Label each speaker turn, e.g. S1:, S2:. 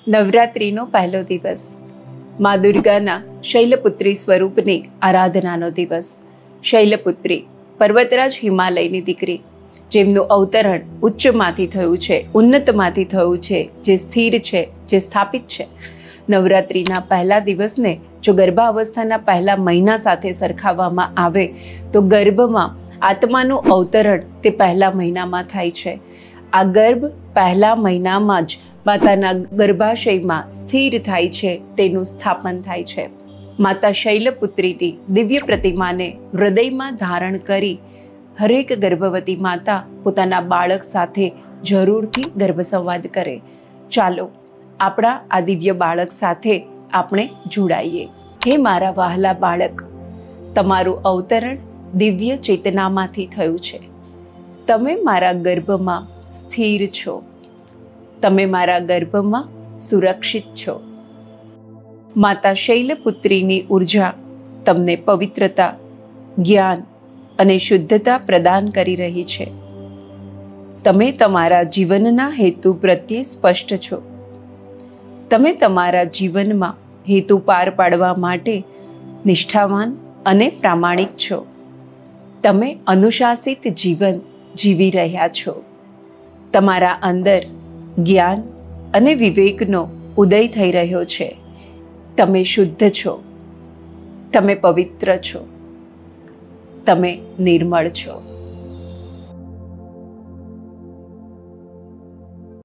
S1: નવરાત્રિનો પહેલો દિવસ, મા દુર્ગાના શૈલપુત્રી સ્વરૂપની આરાધનાનો દિવસ. શૈલપુત્રી પર્વતરાજ હિમાલયની દીકરી, જેમનું અવતરણ ઉચ્ચમાંથી થયું છે, ઉન્નતમાંથી થયું છે, જે સ્થિર છે, જે સ્થાપિત છે. નવરાત્રિના પહેલા દિવસને જો ગર્ભાવસ્થાના પહેલા મહિના સાથે સરખાવવામાં આવે તો ગર્ભમાં આત્માનું અવતરણ તે પહેલા મહિનામાં થાય છે. આ ગર્ભ પહેલા મહિનામાં જ માતાના ગર્ભાશયમાં સ્થિર થાય છે, તેનું સ્થાપન થાય છે. માતા શૈલપુત્રીની દિવ્ય પ્રતિમાને હૃદયમાં ધારણ કરી હરેક ગર્ભવતી માતા પોતાના બાળક સાથે જરૂરથી ગર્ભ સંવાદ કરે. ચાલો આપણા આ દિવ્ય બાળક સાથે આપણે જોડાઈએ. હે મારા વહાલા બાળક, તમારું અવતરણ દિવ્ય ચેતનામાંથી થયું છે. તમે મારા ગર્ભમાં સ્થિર છો. તમે મારા ગર્ભમાં સુરક્ષિત છો. માતા શૈલપુત્રીની ઉર્જા તમને પવિત્રતા, જ્ઞાન અને શુદ્ધતા પ્રદાન કરી રહી છે. તમે તમારા જીવનના હેતુ પ્રત્યે સ્પષ્ટ છો. તમે તમારા જીવનમાં હેતુ પાર પાડવા માટે નિષ્ઠાવાન અને પ્રામાણિક છો. તમે અનુશાસિત જીવન જીવી રહ્યા છો. તમારા અંદર જ્ઞાન અને વિવેકનો ઉદય થઈ રહ્યો છે. તમે શુદ્ધ છો. તમે પવિત્ર છો. તમે નિર્મળ છો.